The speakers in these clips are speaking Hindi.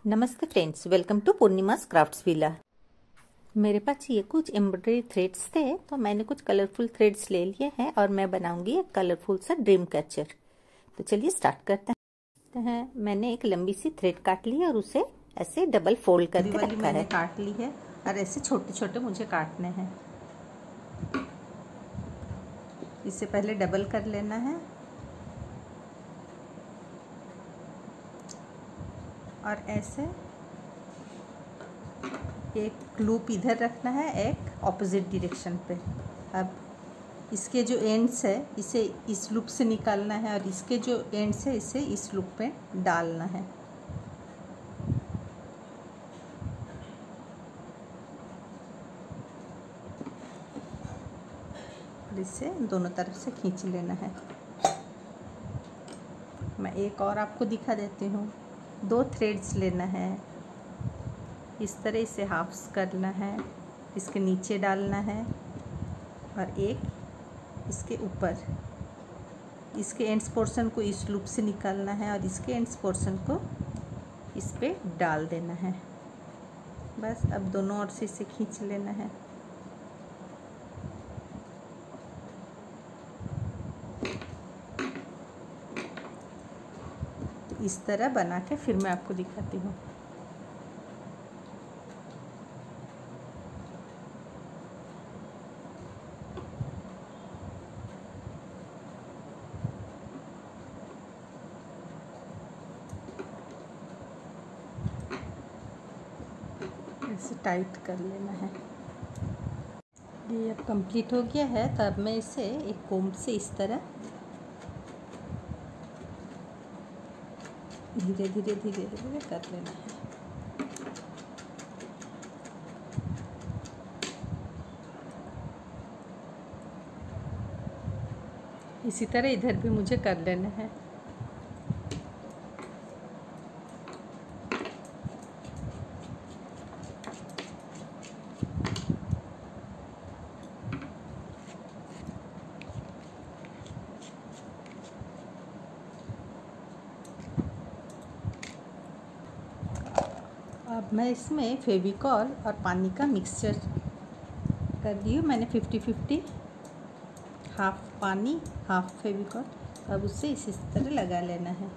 नमस्ते friends, welcome to Purnima's crafts villa. मेरे पास ये कुछ एम्ब्रॉयडरी थ्रेड्स थे तो मैंने कुछ कलरफुल थ्रेड्स ले लिए हैं और मैं बनाऊंगी एक कलरफुल सा ड्रीम कैचर। तो चलिए स्टार्ट करते हैं। मैंने एक लंबी सी थ्रेड काट ली और उसे ऐसे डबल फोल्ड करके रखा मैंने काट ली है और ऐसे छोटे छोटे मुझे काटने हैं। इसे पहले डबल कर लेना है और ऐसे एक लूप इधर रखना है, एक ऑपोजिट डायरेक्शन पे। अब इसके जो एंड्स है इसे इस लूप से निकालना है और इसके जो एंड्स है इसे इस लूप पे डालना है। और इसे दोनों तरफ से खींच लेना है। मैं एक और आपको दिखा देती हूँ। 2 थ्रेड्स लेना है, इस तरह इसे हाफ्स करना है, इसके नीचे डालना है और एक इसके ऊपर। इसके एंड्स पोर्शन को इस लूप से निकालना है और इसके एंड्स पोर्शन को इस पे डाल देना है। बस अब दोनों ओर से इसे खींच लेना है। इस तरह बना के फिर मैं आपको दिखाती हूँ। इसे टाइट कर लेना है। ये अब कंप्लीट हो गया है। तो अब मैं इसे एक कोम्ब से इस तरह धीरे धीरे धीरे धीरे कर लेना है। इसी तरह इधर भी मुझे कर लेना है। अब मैं इसमें फेविकॉल और पानी का मिक्सचर कर दी हूँ। मैंने 50-50, हाफ पानी हाफ फेविकॉल। अब उससे इसी तरह लगा लेना है।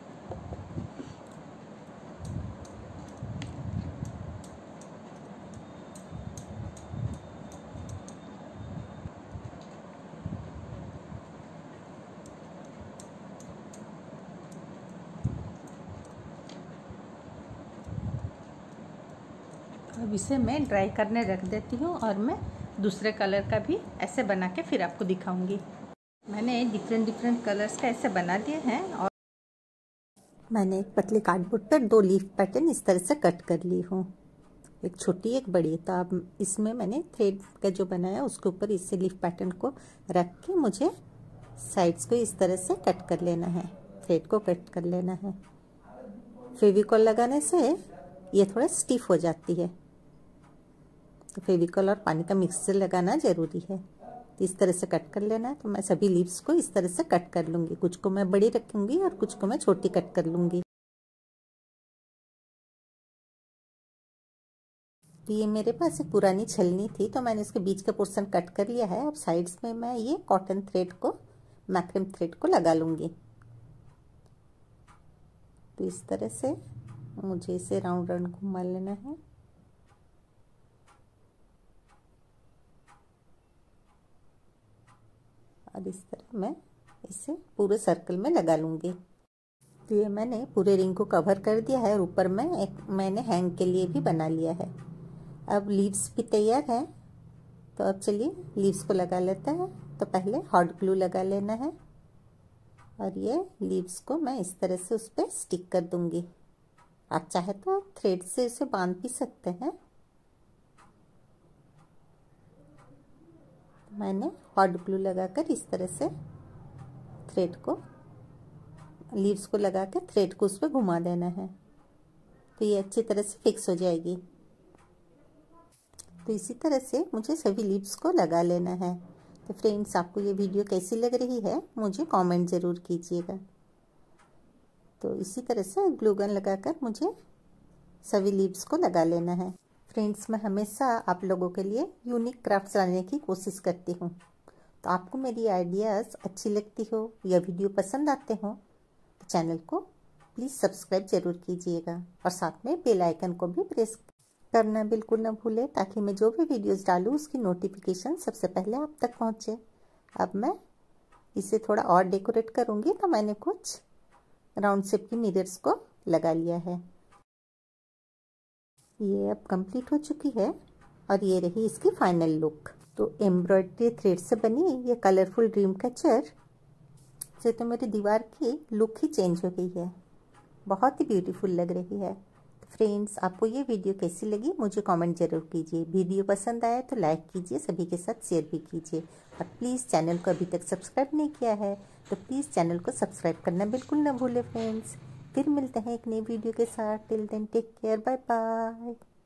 अब इसे मैं ड्राई करने रख देती हूँ और मैं दूसरे कलर का भी ऐसे बना के फिर आपको दिखाऊंगी। मैंने डिफरेंट कलर्स का ऐसे बना दिए हैं और मैंने एक पतले कार्डबोर्ड पर 2 लीफ पैटर्न इस तरह से कट कर ली हूँ, एक छोटी एक बड़ी। तो अब इसमें मैंने थ्रेड का जो बनाया उसके ऊपर इससे लीफ पैटर्न को रख के मुझे साइड्स को इस तरह से कट कर लेना है, थ्रेड को कट कर लेना है। फेविकॉल लगाने से ये थोड़ा स्टिफ हो जाती है, तो फेविकॉल और पानी का मिक्सचर लगाना ज़रूरी है। इस तरह से कट कर लेना है। तो मैं सभी लीव्स को इस तरह से कट कर लूँगी। कुछ को मैं बड़ी रखूँगी और कुछ को मैं छोटी कट कर लूँगी। तो ये मेरे पास एक पुरानी छलनी थी तो मैंने इसके बीच का पोर्शन कट कर लिया है। अब साइड्स में मैं ये कॉटन थ्रेड को, मैक्रम थ्रेड को लगा लूँगी। तो इस तरह से मुझे इसे राउंड राउंड घुमा लेना है। और इस तरह मैं इसे पूरे सर्कल में लगा लूँगी। तो ये मैंने पूरे रिंग को कवर कर दिया है और ऊपर में मैंने हैंग के लिए भी बना लिया है। अब लीव्स भी तैयार है। तो अब चलिए लीव्स को लगा लेते हैं। तो पहले हॉट ग्लू लगा लेना है और ये लीव्स को मैं इस तरह से उस पर स्टिक कर दूंगी। आप चाहे तो थ्रेड से इसे बांध भी सकते हैं। मैंने हॉट ग्लू लगाकर इस तरह से थ्रेड को, लीव्स को लगाकर थ्रेड को उस पर घुमा देना है। तो ये अच्छी तरह से फिक्स हो जाएगी। तो इसी तरह से मुझे सभी लीव्स को लगा लेना है। तो फ्रेंड्स, आपको ये वीडियो कैसी लग रही है मुझे कमेंट ज़रूर कीजिएगा। तो इसी तरह से ग्लू गन लगाकर मुझे सभी लीव्स को लगा लेना है। फ्रेंड्स, मैं हमेशा आप लोगों के लिए यूनिक क्राफ्ट्स लाने की कोशिश करती हूँ। तो आपको मेरी आइडियाज़ अच्छी लगती हो या वीडियो पसंद आते हो तो चैनल को प्लीज़ सब्सक्राइब ज़रूर कीजिएगा और साथ में बेल आइकन को भी प्रेस करना बिल्कुल ना भूलें, ताकि मैं जो भी वीडियोस डालूँ उसकी नोटिफिकेशन सबसे पहले आप तक पहुँचे। अब मैं इसे थोड़ा और डेकोरेट करूँगी, तो मैंने कुछ राउंड शेप की मिरर्स को लगा लिया है। ये अब कंप्लीट हो चुकी है और ये रही इसकी फाइनल लुक। तो एम्ब्रॉयडरी थ्रेड से बनी ये कलरफुल ड्रीम कैचर से तो मेरी दीवार की लुक ही चेंज हो गई है, बहुत ही ब्यूटीफुल लग रही है। फ्रेंड्स, आपको ये वीडियो कैसी लगी मुझे कमेंट जरूर कीजिए। वीडियो पसंद आया तो लाइक कीजिए, सभी के साथ शेयर भी कीजिए और प्लीज़ चैनल को अभी तक सब्सक्राइब नहीं किया है तो प्लीज़ चैनल को सब्सक्राइब करना बिल्कुल ना भूलें फ्रेंड्स। फिर मिलते हैं एक नई वीडियो के साथ। Till then take care, bye bye.